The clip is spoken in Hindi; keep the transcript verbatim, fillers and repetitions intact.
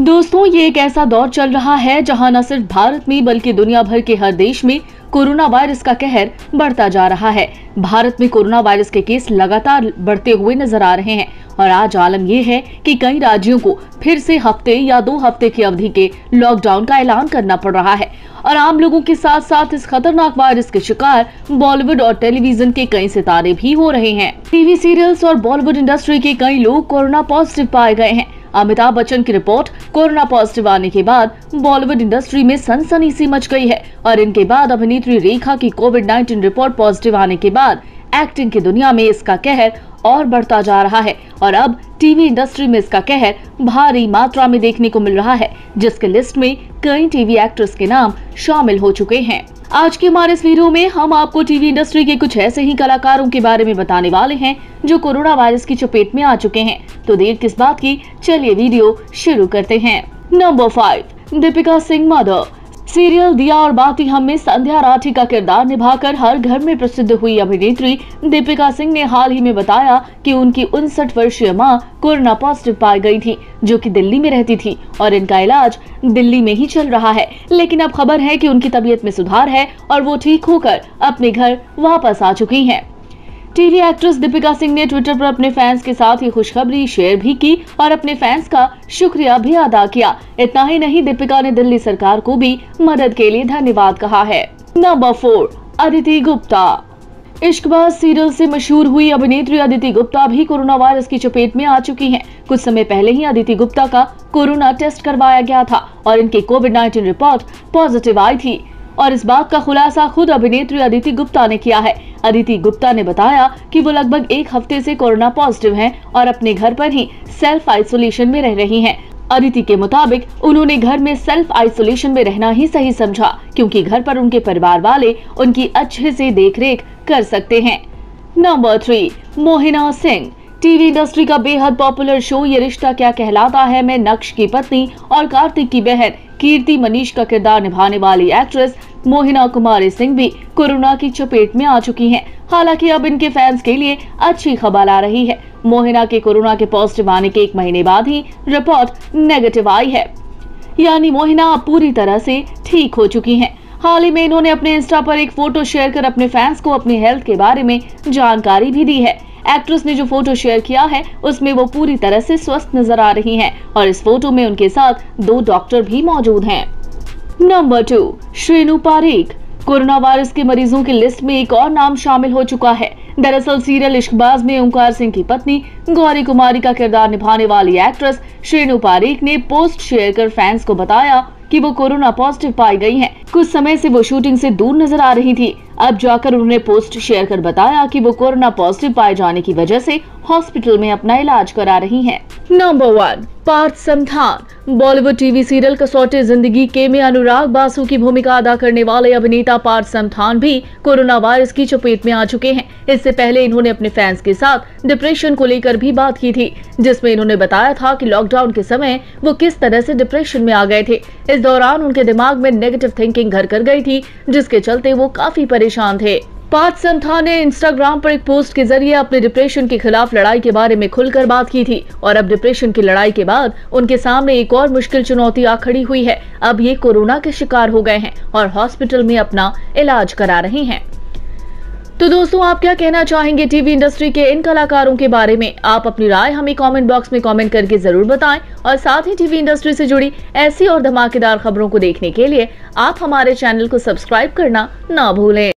दोस्तों, ये एक ऐसा दौर चल रहा है जहां न सिर्फ भारत में बल्कि दुनिया भर के हर देश में कोरोना वायरस का कहर बढ़ता जा रहा है। भारत में कोरोना वायरस के केस लगातार बढ़ते हुए नजर आ रहे हैं और आज आलम यह है कि कई राज्यों को फिर से हफ्ते या दो हफ्ते की अवधि के लॉकडाउन का ऐलान करना पड़ रहा है और आम लोगों के साथ साथ इस खतरनाक वायरस के शिकार बॉलीवुड और टेलीविजन के कई सितारे भी हो रहे हैं। टीवी सीरियल्स और बॉलीवुड इंडस्ट्री के कई लोग कोरोना पॉजिटिव पाए गए हैं। अमिताभ बच्चन की रिपोर्ट कोरोना पॉजिटिव आने के बाद बॉलीवुड इंडस्ट्री में सनसनी सी मच गई है और इनके बाद अभिनेत्री रेखा की कोविड नाइनटीन रिपोर्ट पॉजिटिव आने के बाद एक्टिंग की दुनिया में इसका कहर और बढ़ता जा रहा है और अब टीवी इंडस्ट्री में इसका कहर भारी मात्रा में देखने को मिल रहा है, जिसके लिस्ट में कई टीवी एक्टर्स के नाम शामिल हो चुके हैं। आज के हमारे इस वीडियो में हम आपको टीवी इंडस्ट्री के कुछ ऐसे ही कलाकारों के बारे में बताने वाले हैं जो कोरोना वायरस की चपेट में आ चुके हैं। तो देर किस बात की, चलिए वीडियो शुरू करते हैं। Number five, Deepika Singh mother. Serial Diya Aur बाती हम में संध्या राठी का किरदार निभाकर हर घर में प्रसिद्ध हुई अभिनेत्री दीपिका सिंह ने हाल ही में बताया कि उनकी उनसठ वर्षीय मां कोरोना पॉजिटिव पाई गई थी, जो कि दिल्ली में रहती थी और इनका इलाज दिल्ली में ही चल रहा है। लेकिन अब खबर है कि उनकी तबीयत में सुधार है और वो ठीक होकर अपने घर वापस आ चुकी हैं। टीवी एक्ट्रेस दीपिका सिंह ने ट्विटर पर अपने फैंस के साथ ये खुशखबरी शेयर भी की और अपने फैंस का शुक्रिया भी अदा किया। इतना ही नहीं, दीपिका ने दिल्ली सरकार को भी मदद के लिए धन्यवाद कहा है। Number four, Aditi Gupta. Ishqbaaz serial से मशहूर हुई अभिनेत्री अदिति गुप्ता भी कोरोना वायरस की चपेट में आ चुकी हैं। कुछ समय पहले ही अदिति गुप्ता का कोरोना टेस्ट करवाया गया था और इनकी कोविड नाइनटीन रिपोर्ट पॉजिटिव आई थी और इस बात का खुलासा खुद अभिनेत्री अदिति गुप्ता ने किया है। अदिति गुप्ता ने बताया कि वो लगभग एक हफ्ते से कोरोना पॉजिटिव हैं और अपने घर पर ही सेल्फ आइसोलेशन में रह रही हैं। अदिति के मुताबिक उन्होंने घर में सेल्फ आइसोलेशन में रहना ही सही समझा, क्योंकि घर पर उनके परिवार वाले उनकी अच्छे से देखरेख कर सकते हैं। Number three, Mohena Singh. TV industry का बेहद पॉपुलर शो ये रिश्ता क्या कहलाता है में नक्श की पत्नी और कार्तिक की बहन कीर्ति मनीष का किरदार निभाने वाली एक्ट्रेस मोहिना कुमारी सिंह भी कोरोना की चपेट में आ चुकी हैं। हालांकि अब इनके फैंस के लिए अच्छी खबर आ रही है। मोहिना के कोरोना के पॉजिटिव आने के एक महीने बाद ही रिपोर्ट नेगेटिव आई है, यानी मोहिना अब पूरी तरह से ठीक हो चुकी हैं। हाल ही में इन्होंने अपने इंस्टा पर एक फोटो शेयर कर अपने फैंस को अपनी हेल्थ के बारे में जानकारी भी दी है। एक्ट्रेस ने जो फोटो शेयर किया है उसमें वो पूरी तरह से स्वस्थ नजर आ रही हैं और इस फोटो में उनके साथ दो डॉक्टर भी मौजूद हैं। Number two, Shrenu Parikh. Corona virus के मरीजों की लिस्ट में एक और नाम शामिल हो चुका है। दरअसल सीरियल इश्कबाज में ओंकार सिंह की पत्नी गौरी कुमारी का किरदार निभाने वाली एक्ट्रेस श्रेनु पारेख ने पोस्ट शेयर कर फैंस को बताया कि वो कोरोना पॉजिटिव पाई गई हैं। कुछ समय से वो शूटिंग से दूर नजर आ रही थी। अब जाकर उन्होंने पोस्ट शेयर कर बताया कि वो कोरोना पॉजिटिव पाए जाने की वजह से हॉस्पिटल में अपना इलाज करा रही हैं। Number one, Parth Samthaan. Bollywood TV serial Kasautii Zindagii के में अनुराग बासु की भूमिका अदा करने वाले अभिनेता पार्थ समथान भी कोरोना वायरस की चपेट में आ चुके हैं। इससे पहले इन्होंने अपने फैंस के साथ डिप्रेशन को लेकर भी बात की थी, जिसमें इन्होंने बताया था कि लॉकडाउन के समय वो किस तरह से डिप्रेशन में आ गए थे। इस दौरान उनके दिमाग में नेगेटिव थिंकिंग घर कर गई थी, जिसके चलते वो काफी परेशान थे। पार्थ समथान ने इंस्टाग्राम पर एक पोस्ट के जरिए अपने डिप्रेशन के खिलाफ लड़ाई के बारे में खुलकर बात की थी और अब डिप्रेशन की लड़ाई के बाद उनके सामने एक और मुश्किल चुनौती आ खड़ी हुई है। अब ये कोरोना के शिकार हो गए हैं और हॉस्पिटल में अपना इलाज करा रहे हैं। तो दोस्तों, आप क्या कहना चाहेंगे टीवी इंडस्ट्री के इन कलाकारों के बारे में? आप अपनी राय हमें कमेंट बॉक्स में कमेंट करके जरूर बताएं और साथ ही टीवी इंडस्ट्री से जुड़ी ऐसी और धमाकेदार खबरों को देखने के लिए आप हमारे चैनल को सब्सक्राइब करना ना भूलें।